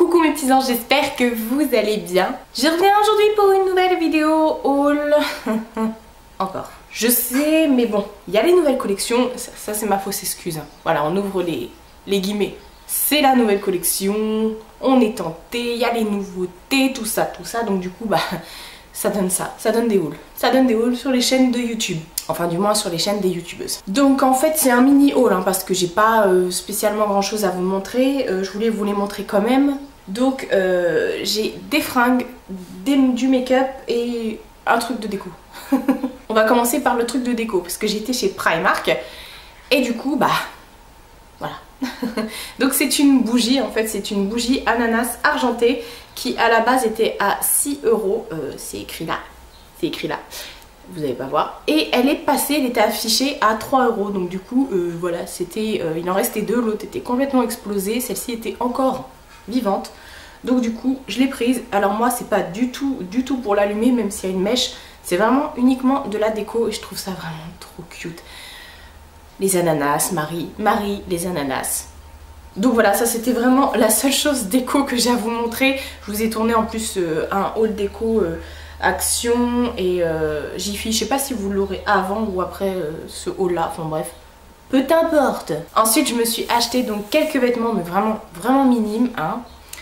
Coucou mes petits anges, j'espère que vous allez bien. Je reviens aujourd'hui pour une nouvelle vidéo haul. Encore. Je sais, mais bon, il y a les nouvelles collections. Ça c'est ma fausse excuse. Voilà, on ouvre les guillemets. C'est la nouvelle collection, on est tenté, il y a les nouveautés, tout ça. Donc du coup, bah, ça donne des hauls. Ça donne des hauls sur les chaînes de YouTube. Enfin, du moins sur les chaînes des youtubeuses. Donc en fait, c'est un mini haul, hein, parce que j'ai pas spécialement grand chose à vous montrer. Je voulais vous les montrer quand même. Donc j'ai des fringues, du make-up et un truc de déco. On va commencer par le truc de déco, parce que j'étais chez Primark. Et du coup, bah, voilà. Donc c'est une bougie, en fait c'est une bougie ananas argentée qui à la base était à 6 €, c'est écrit là, vous allez pas voir, et elle est passée, elle était affichée à 3 €, donc du coup voilà, c'était, il en restait deux, l'autre était complètement explosée, celle-ci était encore vivante, donc du coup je l'ai prise. Alors moi c'est pas du tout pour l'allumer, même s'il y a une mèche, c'est vraiment uniquement de la déco et je trouve ça vraiment trop cute. Les ananas, Marie, les ananas. Donc voilà, ça c'était vraiment la seule chose déco que j'ai à vous montrer. Je vous ai tourné en plus un haul déco Action et Jiffy. Je sais pas si vous l'aurez avant ou après ce haul là, enfin bref. Peu importe. Ensuite je me suis acheté donc quelques vêtements, mais vraiment minimes, hein.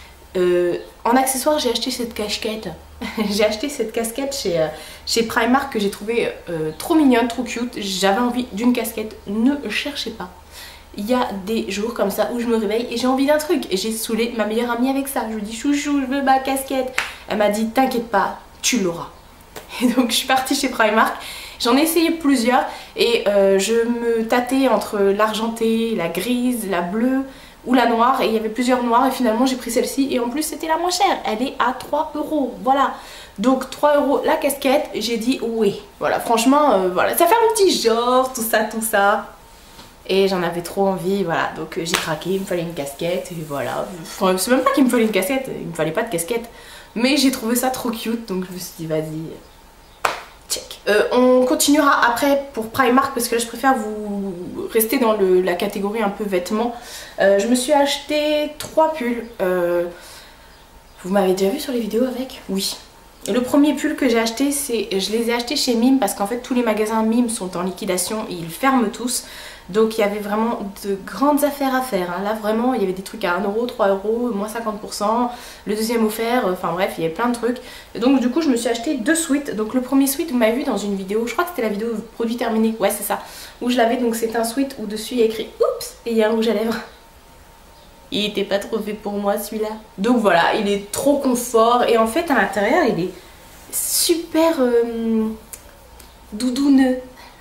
En accessoire j'ai acheté cette casquette. J'ai acheté cette casquette chez Primark que j'ai trouvé trop mignonne, trop cute. J'avais envie d'une casquette, ne cherchez pas. Il y a des jours comme ça où je me réveille et j'ai envie d'un truc. Et j'ai saoulé ma meilleure amie avec ça. Je lui dis chouchou, je veux ma casquette. Elle m'a dit t'inquiète pas, tu l'auras. Et donc je suis partie chez Primark. J'en ai essayé plusieurs et je me tâtais entre l'argentée, la grise, la bleue ou la noire, et il y avait plusieurs noires et finalement j'ai pris celle-ci et en plus c'était la moins chère, elle est à 3 €, voilà. Donc 3 € la casquette, j'ai dit oui, voilà, franchement voilà, ça fait un petit genre, tout ça, et j'en avais trop envie, voilà, donc j'ai craqué, il me fallait une casquette et voilà. Enfin, c'est même pas qu'il me fallait une casquette, il me fallait pas de casquette, mais j'ai trouvé ça trop cute, donc je me suis dit vas-y, check. On continuera après pour Primark parce que là je préfère vous rester dans la catégorie un peu vêtements. Je me suis acheté 3 pulls. Vous m'avez déjà vu sur les vidéos avec? Oui. Et le premier pull que j'ai acheté, je les ai achetés chez Mime parce qu'en fait tous les magasins Mime sont en liquidation et ils ferment tous. Donc il y avait vraiment de grandes affaires à faire, hein. Là vraiment il y avait des trucs à 1 €, 3 €, moins 50%, le deuxième offert, enfin bref il y avait plein de trucs. Et donc du coup je me suis acheté 2 sweats. Donc le premier sweat vous m'avez vu dans une vidéo, je crois que c'était la vidéo produit terminé, ouais c'est ça, où je l'avais, donc c'est un sweat où dessus il y a écrit oups et il y a un rouge à lèvres. Il était pas trop fait pour moi celui-là. Donc voilà, il est trop confort et en fait à l'intérieur il est super doudouneux.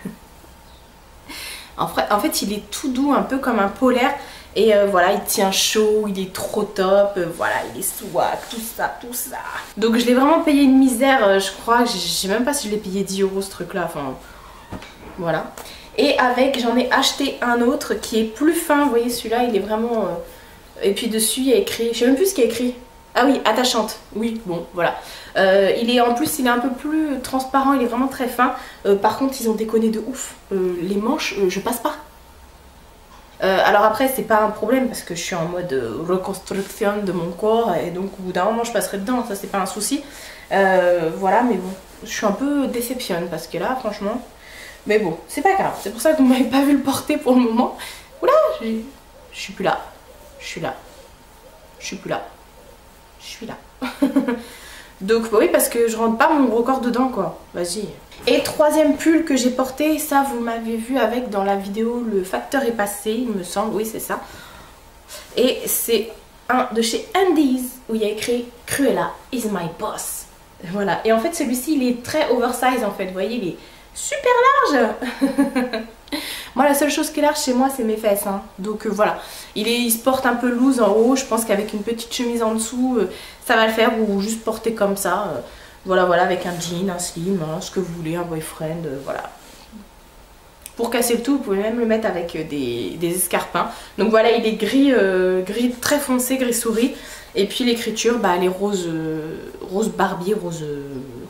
En fait il est tout doux, un peu comme un polaire. Et voilà, il tient chaud, il est trop top, voilà, il est swag, tout ça. Donc je l'ai vraiment payé une misère, je crois, je sais même pas si je l'ai payé 10 € ce truc là, enfin voilà. Et avec, j'en ai acheté un autre qui est plus fin, vous voyez celui-là, il est vraiment... Et puis dessus il y a écrit, je sais même plus ce qu'il y a écrit. Ah oui, attachante, oui, bon, voilà. Il est en plus, il est un peu plus transparent, il est vraiment très fin. Par contre, ils ont déconné de ouf. Les manches, je passe pas. Alors après, c'est pas un problème parce que je suis en mode reconstruction de mon corps et donc au bout d'un moment, je passerai dedans, ça c'est pas un souci. Voilà, mais bon, je suis un peu déceptionne parce que là, franchement... Mais bon, c'est pas grave, c'est pour ça que vous m'avez pas vu le porter pour le moment. Oula, je suis plus là. Je suis là. Je suis plus là. Je suis là. Donc oui, parce que je rentre pas mon record dedans quoi. Vas-y. Et troisième pull que j'ai porté, ça vous m'avez vu avec dans la vidéo, le facteur est passé, il me semble, oui c'est ça. Et c'est un de chez Undies où il y a écrit Cruella is my boss. Voilà. Et en fait celui-ci il est très oversize en fait, vous voyez, il est super large. Moi la seule chose qui est large chez moi c'est mes fesses, hein. Donc voilà, il se porte un peu loose en haut, je pense qu'avec une petite chemise en dessous ça va le faire, ou juste porter comme ça, voilà, avec un jean, un slim, hein, ce que vous voulez, un boyfriend, voilà. Pour casser le tout, vous pouvez même le mettre avec des escarpins. Donc voilà, il est gris, gris très foncé, gris souris. Et puis l'écriture, bah, elle est rose, rose Barbie, rose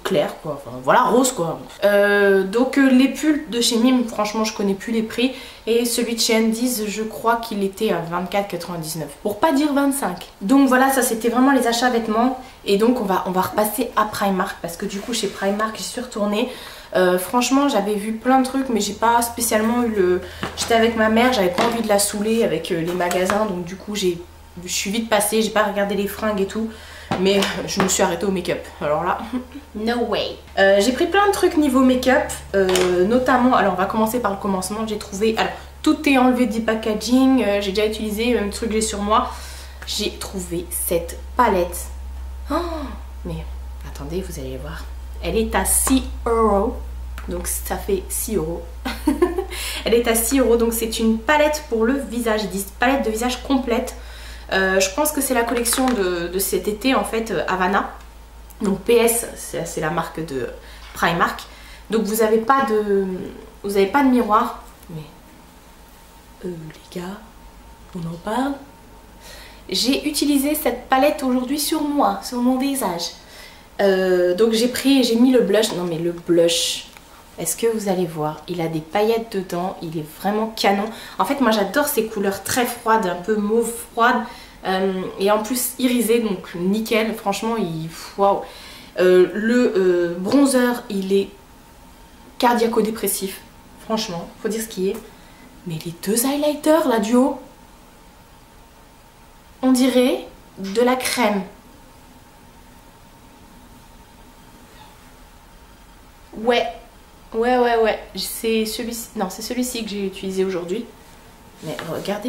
clair quoi, enfin voilà, rose quoi. Donc les pulls de chez Mime, franchement je connais plus les prix. Et celui de chez Andy's, je crois qu'il était à 24,99 pour pas dire 25. Donc voilà, ça c'était vraiment les achats vêtements. Et donc on va repasser à Primark parce que du coup chez Primark j'y suis retournée. Franchement j'avais vu plein de trucs mais j'ai pas spécialement eu le... J'étais avec ma mère, j'avais pas envie de la saouler avec les magasins, donc du coup je suis vite passée, j'ai pas regardé les fringues et tout. Mais je me suis arrêtée au make-up. Alors là, no way. J'ai pris plein de trucs niveau make-up, notamment, alors on va commencer par le commencement. J'ai trouvé, alors tout est enlevé du packaging, j'ai déjà utilisé un truc que j'ai sur moi. J'ai trouvé cette palette. Oh, mais attendez, vous allez voir. Elle est à 6 €. Donc ça fait 6 €. Elle est à 6 €. Donc c'est une palette pour le visage. Ils disent palette de visage complète. Je pense que c'est la collection de cet été en fait, Havana. Donc PS, c'est la marque de Primark. Donc vous n'avez pas de miroir. Mais les gars, on en parle. J'ai utilisé cette palette aujourd'hui sur moi, sur mon visage. Donc j'ai mis le blush. Non mais le blush, est-ce que vous allez voir, il a des paillettes dedans, il est vraiment canon. En fait moi j'adore ces couleurs très froides, un peu mauve froide, et en plus irisé, donc nickel, franchement waouh. Le bronzer il est cardiaco-dépressif, franchement, faut dire ce qui est. Mais les deux highlighters là du haut, on dirait de la crème. Ouais. C'est celui-ci. Non, c'est celui-ci que j'ai utilisé aujourd'hui. Mais regardez.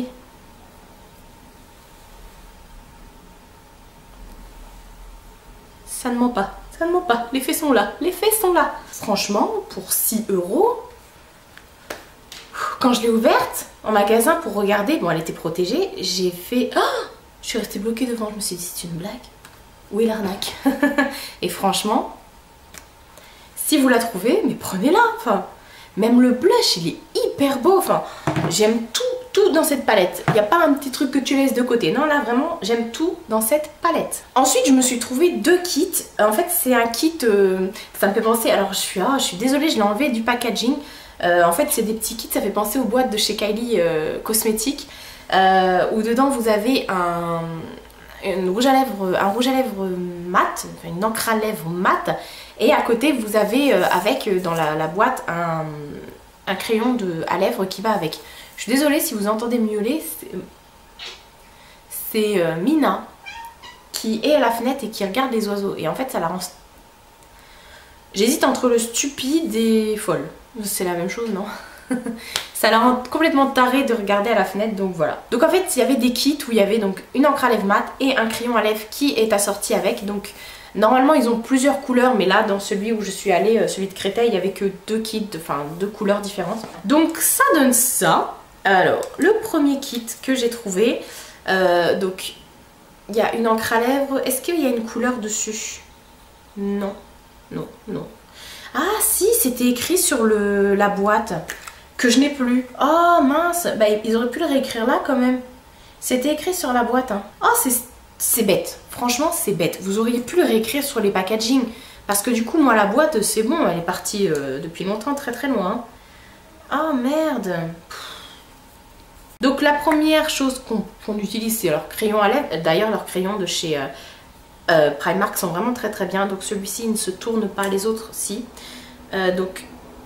Ça ne ment pas. Ça ne ment pas. Les faits sont là. Les faits sont là. Franchement, pour 6 €, quand je l'ai ouverte en magasin pour regarder, bon, elle était protégée, j'ai fait... Oh, je suis restée bloquée devant. Je me suis dit, c'est une blague? Où est l'arnaque? Et franchement... Si vous la trouvez, mais prenez-la. Enfin, même le blush, il est hyper beau. Enfin, j'aime tout dans cette palette. Il n'y a pas un petit truc que tu laisses de côté. Non, là, vraiment, j'aime tout dans cette palette. Ensuite, je me suis trouvé deux kits. En fait, c'est un kit... ça me fait penser... Alors, je suis désolée, je l'ai enlevé du packaging. En fait, c'est des petits kits. Ça fait penser aux boîtes de chez Kylie Cosmetics. Où dedans, vous avez un rouge à lèvres mat. Enfin, une encre à lèvres mat. Et à côté, vous avez avec dans la boîte un crayon à lèvres qui va avec. Je suis désolée si vous entendez miauler. C'est Mina qui est à la fenêtre et qui regarde les oiseaux. Et en fait, ça la rend... J'hésite entre le stupide et folle. C'est la même chose, non? Ça la rend complètement tarée de regarder à la fenêtre, donc voilà. Donc en fait, il y avait des kits où il y avait donc une encre à lèvres mat et un crayon à lèvres qui est assorti avec. Donc normalement, ils ont plusieurs couleurs, mais là, dans celui où je suis allée, celui de Créteil, il n'y avait que deux kits, enfin deux couleurs différentes. Donc ça donne ça. Alors, le premier kit que j'ai trouvé, donc il y a une encre à lèvres. Est-ce qu'il y a une couleur dessus? Non, non, non. Ah si, c'était écrit sur la boîte, que je n'ai plus. Oh mince, bah, ils auraient pu le réécrire là quand même. C'était écrit sur la boîte. Hein. Oh, c'est bête. Franchement, c'est bête. Vous auriez pu le réécrire sur les packaging. Parce que du coup, moi, la boîte, c'est bon. Elle est partie depuis longtemps, très très loin. Oh merde. Donc la première chose qu'on utilise, c'est leur crayon à lèvres. D'ailleurs, leurs crayons de chez Primark sont vraiment très très bien. Donc celui-ci, il ne se tourne pas, les autres, si. Donc...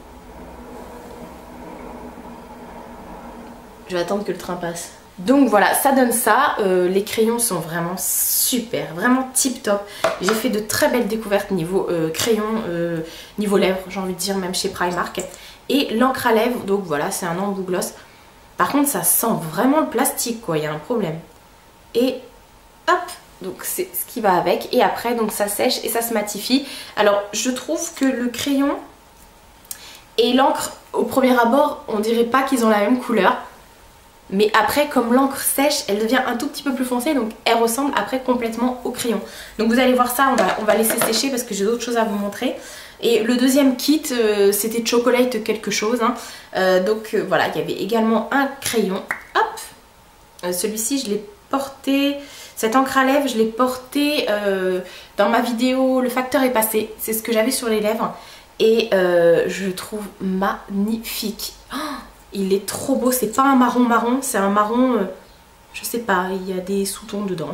Je vais attendre que le train passe. Donc voilà, ça donne ça. Les crayons sont vraiment super, vraiment tip top. J'ai fait de très belles découvertes niveau crayon, niveau lèvres, j'ai envie de dire, même chez Primark. Et l'encre à lèvres, donc voilà, c'est un embout gloss. Par contre, ça sent vraiment le plastique, quoi, il y a un problème. Et hop, donc c'est ce qui va avec. Et après, donc ça sèche et ça se matifie. Alors, je trouve que le crayon et l'encre, au premier abord, on dirait pas qu'ils ont la même couleur. Mais après, comme l'encre sèche, elle devient un tout petit peu plus foncée, donc elle ressemble après complètement au crayon. Donc vous allez voir ça, on va laisser sécher parce que j'ai d'autres choses à vous montrer. Et le deuxième kit, c'était chocolate quelque chose. Hein. Donc voilà, il y avait également un crayon. Hop, celui-ci, je l'ai porté. Cette encre à lèvres, je l'ai portée dans ma vidéo Le facteur est passé. C'est ce que j'avais sur les lèvres. Et je le trouve magnifique. Oh, il est trop beau. C'est pas un marron marron, c'est un marron... je sais pas, il y a des sous-tons dedans.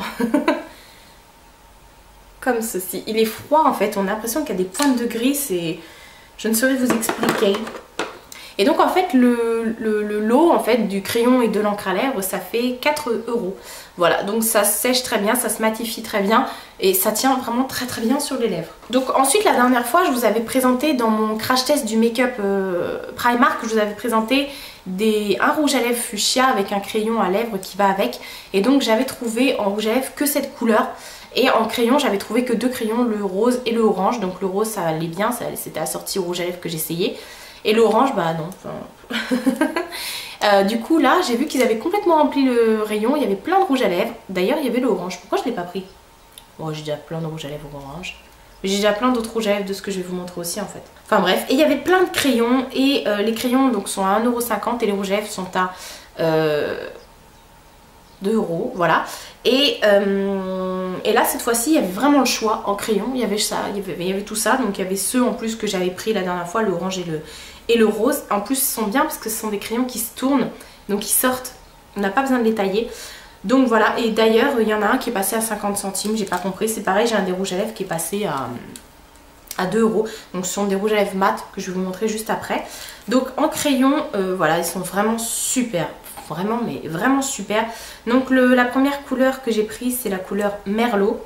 Comme ceci. Il est froid en fait. On a l'impression qu'il y a des pointes de gris. C'est... Je ne saurais vous expliquer. Et donc en fait le lot en fait du crayon et de l'encre à lèvres, ça fait 4 €. Voilà, donc ça sèche très bien, ça se matifie très bien et ça tient vraiment très très bien sur les lèvres. Donc ensuite la dernière fois je vous avais présenté dans mon crash test du make-up Primark, je vous avais présenté un rouge à lèvres fuchsia avec un crayon à lèvres qui va avec. Et donc j'avais trouvé en rouge à lèvres que cette couleur. Et en crayon, j'avais trouvé que 2 crayons, le rose et le orange. Donc le rose, ça allait bien, c'était assorti au rouge à lèvres que j'essayais. Et l'orange, bah non. Du coup, là, j'ai vu qu'ils avaient complètement rempli le rayon. Il y avait plein de rouge à lèvres. D'ailleurs, il y avait l'orange. Pourquoi je ne l'ai pas pris? Bon, j'ai déjà plein de rouge à lèvres orange. Mais j'ai déjà plein d'autres rouges à lèvres de ce que je vais vous montrer aussi, en fait. Enfin bref. Et il y avait plein de crayons. Et les crayons donc, sont à 1,50 € et les rouges à lèvres sont à 2 €, voilà. Et là cette fois-ci il y avait vraiment le choix en crayon, il y avait ça, il y avait tout ça, donc il y avait ceux en plus que j'avais pris la dernière fois, le orange et le rose. En plus ils sont bien parce que ce sont des crayons qui se tournent, donc ils sortent, on n'a pas besoin de les tailler. Donc voilà, et d'ailleurs il y en a un qui est passé à 50 centimes, j'ai pas compris, c'est pareil, j'ai un des rouges à lèvres qui est passé à 2 €. Donc ce sont des rouges à lèvres mat que je vais vous montrer juste après. Donc en crayon, voilà, ils sont vraiment super. Vraiment, mais vraiment super. Donc la première couleur que j'ai prise, c'est la couleur Merlot.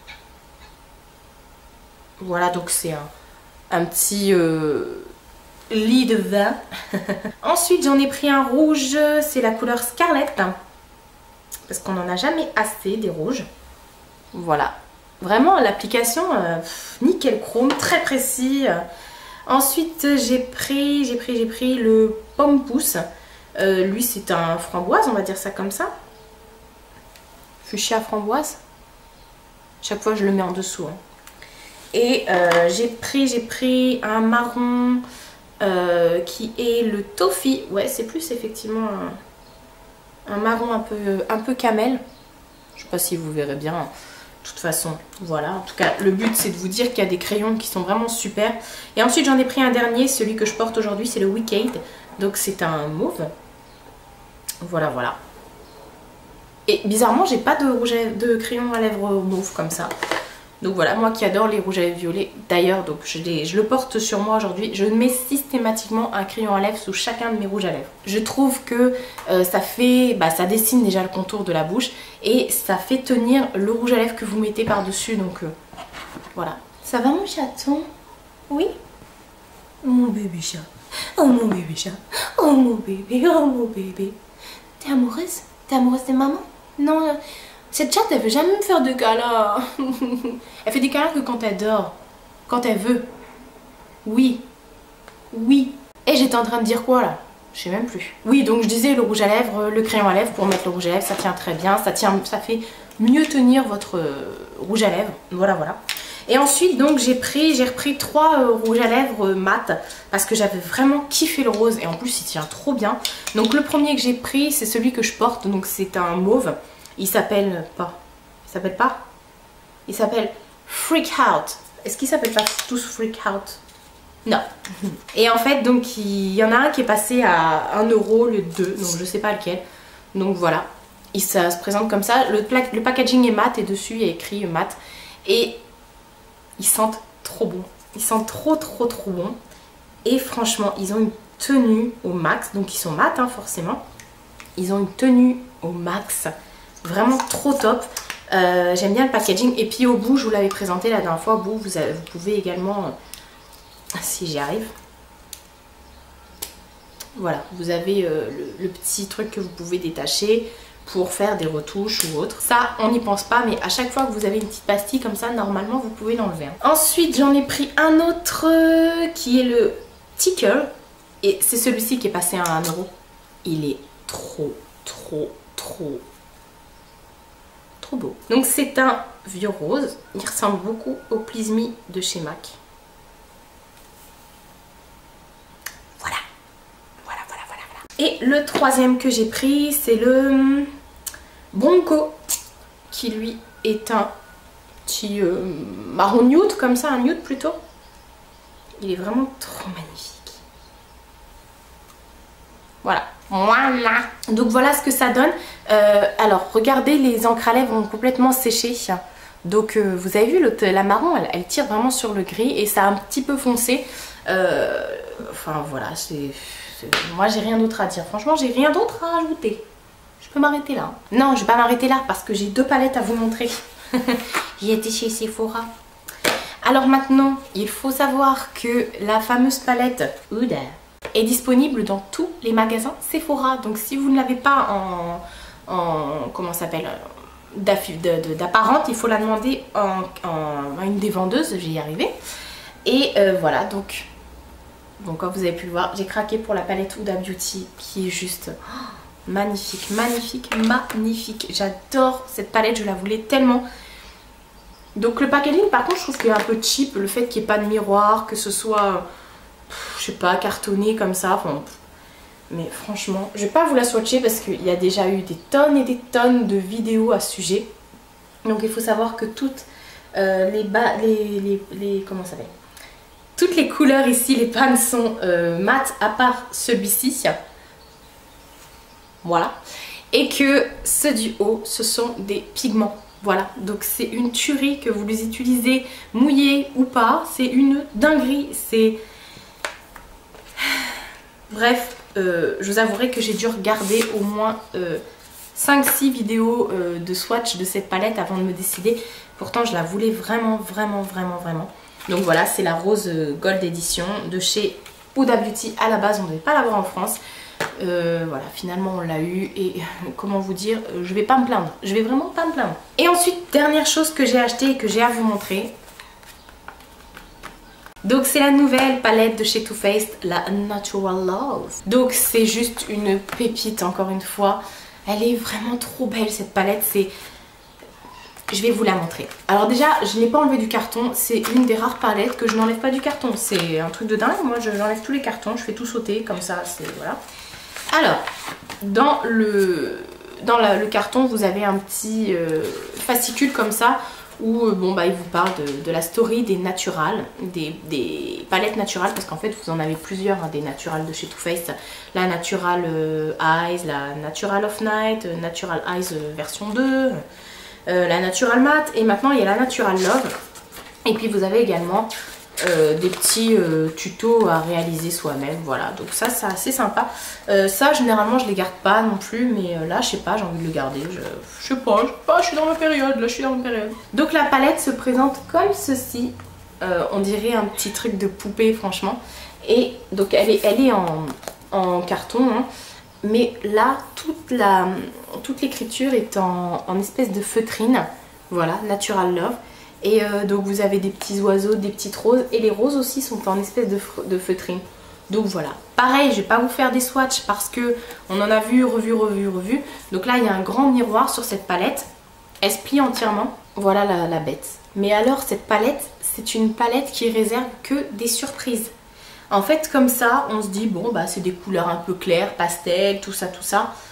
Voilà, donc c'est un petit lit de vin. Ensuite, j'en ai pris un rouge, c'est la couleur Scarlett. Parce qu'on n'en a jamais assez des rouges. Voilà. Vraiment, l'application, nickel chrome, très précis. Ensuite, j'ai pris le Pomme Pousse. Lui c'est un framboise, on va dire ça comme ça. Fuchsia framboise. Chaque fois je le mets en dessous. Hein. Et j'ai pris un marron qui est le Toffee. Ouais, c'est plus effectivement un marron un peu camel. Je sais pas si vous verrez bien. De toute façon, voilà. En tout cas, le but c'est de vous dire qu'il y a des crayons qui sont vraiment super. Et ensuite j'en ai pris un dernier, celui que je porte aujourd'hui, c'est le Wicked. Donc c'est un mauve. Voilà, voilà. Et bizarrement, j'ai pas de crayon à lèvres mauve comme ça. Donc voilà, moi qui adore les rouges à lèvres violets. D'ailleurs, donc je le porte sur moi aujourd'hui. Je mets systématiquement un crayon à lèvres sous chacun de mes rouges à lèvres. Je trouve que ça dessine déjà le contour de la bouche. Et ça fait tenir le rouge à lèvres que vous mettez par-dessus. Donc voilà. Ça va mon chaton? Oui? Mon bébé chat. Oh mon bébé chat. Oh mon bébé, oh mon bébé. T'es amoureuse? T'es amoureuse de maman? Non, cette chatte elle veut jamais me faire de câlins. Elle fait des câlins que quand elle dort. Quand elle veut. Oui. Oui. Et j'étais en train de dire quoi là? Je sais même plus. Oui, donc je disais le rouge à lèvres, le crayon à lèvres pour mettre le rouge à lèvres, ça tient très bien. Ça fait mieux tenir votre rouge à lèvres. Voilà, voilà. Et ensuite donc j'ai repris 3 rouges à lèvres mat parce que j'avais vraiment kiffé le rose et en plus il tient trop bien. Donc le premier que j'ai pris c'est celui que je porte, donc c'est un mauve. Il s'appelle Il s'appelle Freak Out. Est-ce qu'il s'appelle pas tous Freak Out? Non. Et en fait donc il y en a un qui est passé à 1 €, le 2, donc je sais pas lequel. Donc voilà, ça se présente comme ça. Le packaging est mat et dessus il y a écrit mat. Et ils sentent trop bon. Ils sentent trop bon. Et franchement, ils ont une tenue au max. Donc ils sont mat, hein, forcément. Ils ont une tenue au max. Vraiment trop top. J'aime bien le packaging. Et puis au bout, je vous l'avais présenté la dernière fois. Au bout, vous pouvez également... si j'y arrive. Voilà, vous avez le petit truc que vous pouvez détacher pour faire des retouches ou autre. Ça, on n'y pense pas, mais à chaque fois que vous avez une petite pastille comme ça, normalement, vous pouvez l'enlever. Ensuite, j'en ai pris un autre qui est le Tickle. Et c'est celui-ci qui est passé à 1 €. Il est trop beau. Donc, c'est un vieux rose. Il ressemble beaucoup au Please Me de chez MAC. Voilà. Et le troisième que j'ai pris, c'est le Bronco. qui lui est un petit marron nude comme ça, un nude plutôt. Il est vraiment trop magnifique. Voilà. Voilà. Donc voilà ce que ça donne. Alors regardez, les encres à lèvres ont complètement séché. Donc vous avez vu, la marron, elle tire vraiment sur le gris et ça a un petit peu foncé. Enfin voilà, moi j'ai rien d'autre à dire. Franchement, j'ai rien d'autre à ajouter. Je peux m'arrêter là. Non, je vais pas m'arrêter là parce que j'ai 2 palettes à vous montrer. J'ai été chez Sephora. Alors maintenant, il faut savoir que la fameuse palette Huda est disponible dans tous les magasins Sephora. Donc si vous ne l'avez pas en comment ça s'appelle, d'apparente, il faut la demander en une des vendeuses. Je vais y arriver. Et voilà, donc comme vous avez pu le voir, j'ai craqué pour la palette Huda Beauty qui est juste magnifique, magnifique, magnifique. J'adore cette palette, je la voulais tellement. Donc le packaging par contre je trouve qu'il est un peu cheap, le fait qu'il n'y ait pas de miroir, que ce soit, je sais pas, cartonné comme ça, enfin, mais franchement, je vais pas vous la swatcher parce qu'il y a déjà eu des tonnes et des tonnes de vidéos à ce sujet. Donc il faut savoir que toutes comment ça s'appelle, toutes les couleurs ici, les pannes sont mat à part celui-ci. Voilà. Et que ceux du haut, ce sont des pigments. Voilà, donc c'est une tuerie que vous les utilisez mouillés ou pas, c'est une dinguerie, c'est... Bref, je vous avouerai que j'ai dû regarder au moins 5-6 vidéos de swatch de cette palette avant de me décider. Pourtant je la voulais vraiment, vraiment, vraiment, vraiment. Donc voilà, c'est la rose Gold Edition de chez Huda Beauty. À la base, on ne devait pas l'avoir en France. Voilà, finalement on l'a eu et comment vous dire, je vais pas me plaindre, je vais vraiment pas me plaindre. Et ensuite, dernière chose que j'ai acheté et que j'ai à vous montrer, donc c'est la nouvelle palette de chez Too Faced, la Natural Love. Donc c'est juste une pépite, encore une fois, elle est vraiment trop belle cette palette. Je vais vous la montrer. Alors déjà, je n'ai pas enlevé du carton, c'est une des rares palettes que je n'enlève pas du carton, c'est un truc de dingue. Moi j'enlève tous les cartons, je fais tout sauter comme ça, c'est voilà. Alors, dans le carton, vous avez un petit fascicule comme ça où bon, bah, il vous parle de la story des naturals, des palettes naturales, parce qu'en fait vous en avez plusieurs, hein, des naturals de chez Too Faced. La Natural Eyes, la Natural of Night, Natural Eyes version 2, la Natural Matte, et maintenant il y a la Natural Love. Et puis vous avez également des petits tutos à réaliser soi-même, voilà, donc ça c'est assez sympa. Ça généralement je les garde pas non plus, mais là je sais pas, j'ai envie de le garder, je sais pas, je suis dans ma période, là je suis dans ma période. Donc la palette se présente comme ceci, on dirait un petit truc de poupée franchement, et donc elle est en carton, hein, mais là toute l'écriture est en espèce de feutrine, voilà, Natural Love. Et donc vous avez des petits oiseaux, des petites roses, et les roses aussi sont en espèce de feutrine. Donc voilà, pareil, je vais pas vous faire des swatchs parce que on en a vu, revu. Donc là il y a un grand miroir sur cette palette, elle se plie entièrement. Voilà la bête. Mais alors cette palette, c'est une palette qui réserve que des surprises. En fait comme ça, on se dit bon bah c'est des couleurs un peu claires, pastel, tout ça.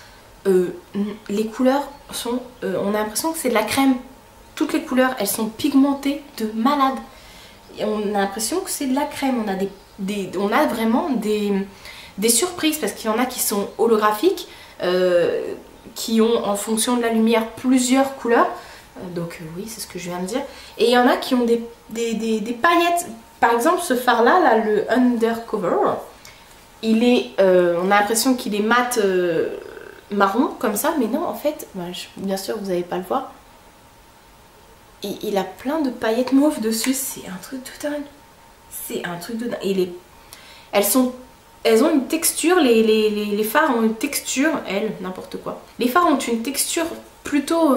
Les couleurs sont, on a l'impression que c'est de la crème. Toutes les couleurs, elles sont pigmentées de malade. Et on a l'impression que c'est de la crème. On a vraiment des surprises parce qu'il y en a qui sont holographiques, qui ont en fonction de la lumière plusieurs couleurs. Donc oui, c'est ce que je viens de dire. Et il y en a qui ont des paillettes. Par exemple, ce phare-là, là, le Undercover, il est, on a l'impression qu'il est mat marron comme ça. Mais non, en fait, bien sûr, vous n'allez pas le voir. Et il a plein de paillettes mauves dessus, c'est un truc de dingue. C'est un truc de dingue. Et elles ont une texture, les fards ont une texture, n'importe quoi. Les fards ont une texture plutôt...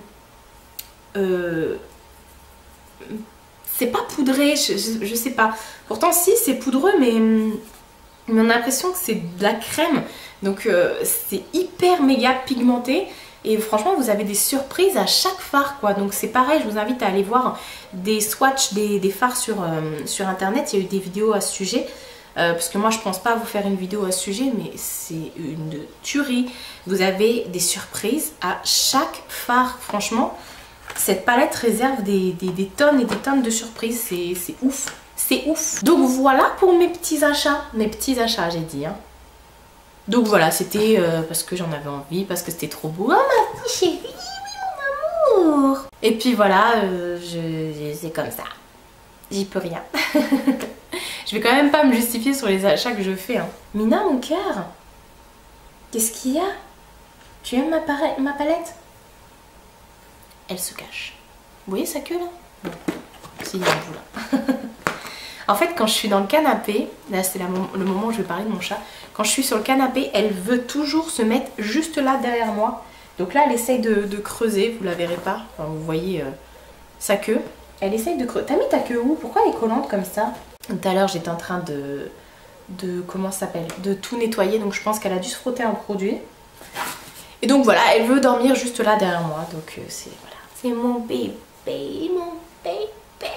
c'est pas poudré, je sais pas. Pourtant si, c'est poudreux, mais on a l'impression que c'est de la crème. Donc c'est hyper méga pigmenté. Et franchement, vous avez des surprises à chaque phare, quoi. Donc c'est pareil, je vous invite à aller voir des swatchs des phares sur internet. Il y a eu des vidéos à ce sujet. parce que moi je pense pas vous faire une vidéo à ce sujet, mais c'est une tuerie. Vous avez des surprises à chaque phare, franchement. Cette palette réserve des tonnes et des tonnes de surprises, c'est ouf, c'est ouf. Donc voilà pour mes petits achats j'ai dit. Hein. Donc voilà, c'était parce que j'en avais envie, parce que c'était trop beau. Oh ma petite chérie, oui mon amour. Et puis voilà, c'est comme ça, j'y peux rien. Je vais quand même pas me justifier sur les achats que je fais. Hein. Mina, mon cœur, qu'est-ce qu'il y a? Tu aimes ma palette? Elle se cache. Vous voyez sa queue là? Bon, si, il y a un bout là. En fait, quand je suis dans le canapé, là c'est le moment où je vais parler de mon chat. Quand je suis sur le canapé, elle veut toujours se mettre juste là derrière moi. Donc là, elle essaye de creuser, vous la verrez pas. Enfin, vous voyez sa queue. Elle essaye de creuser. T'as mis ta queue où? Pourquoi elle est collante comme ça? Tout à l'heure, j'étais en train comment ça s'appelle? De tout nettoyer, donc je pense qu'elle a dû se frotter un produit. Et donc voilà, elle veut dormir juste là derrière moi. Donc c'est voilà. C'est mon bébé, mon bébé.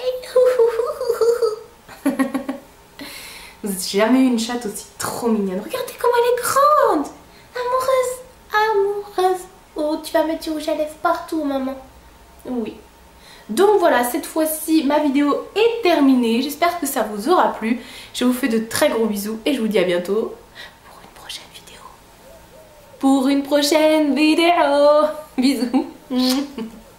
Vous n'avez jamais eu une chatte aussi trop mignonne. Regardez comment elle est grande. Amoureuse, amoureuse. Oh, tu vas mettre du rouge à lèvres partout, maman. Oui. Donc voilà, cette fois-ci, ma vidéo est terminée. J'espère que ça vous aura plu. Je vous fais de très gros bisous et je vous dis à bientôt pour une prochaine vidéo. Bisous.